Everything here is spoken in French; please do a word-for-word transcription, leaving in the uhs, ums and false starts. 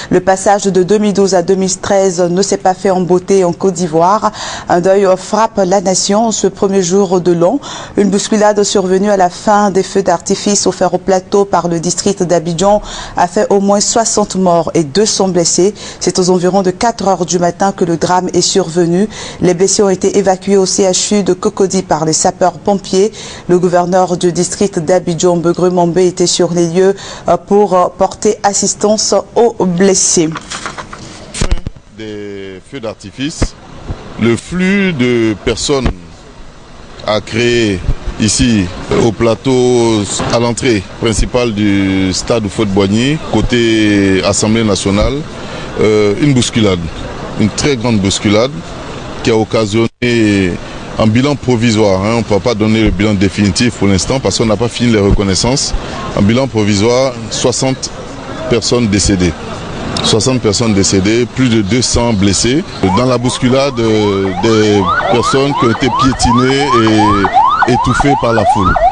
Le passage de deux mille douze à deux mille treize ne s'est pas fait en beauté en Côte d'Ivoire. Un deuil frappe la nation ce premier jour de l'an. Une bousculade survenue à la fin des feux d'artifice offerts au plateau par le district d'Abidjan a fait au moins soixante morts et deux cents blessés. C'est aux environs de quatre heures du matin que le drame est survenu. Les blessés ont été évacués au C H U de Cocody par les sapeurs-pompiers. Le gouverneur du district d'Abidjan, Begreux Mambé, était sur les lieux pour porter assistance aux blessés. Des feux d'artifice, le flux de personnes a créé ici au plateau à l'entrée principale du stade Houphouët-Boigny, côté Assemblée nationale, euh, une bousculade, une très grande bousculade qui a occasionné un bilan provisoire. Hein. On ne peut pas donner le bilan définitif pour l'instant parce qu'on n'a pas fini les reconnaissances. Un bilan provisoire, soixante personnes décédées. soixante personnes décédées, plus de deux cents blessés. Dans la bousculade, euh, des personnes qui ont été piétinées et étouffées par la foule.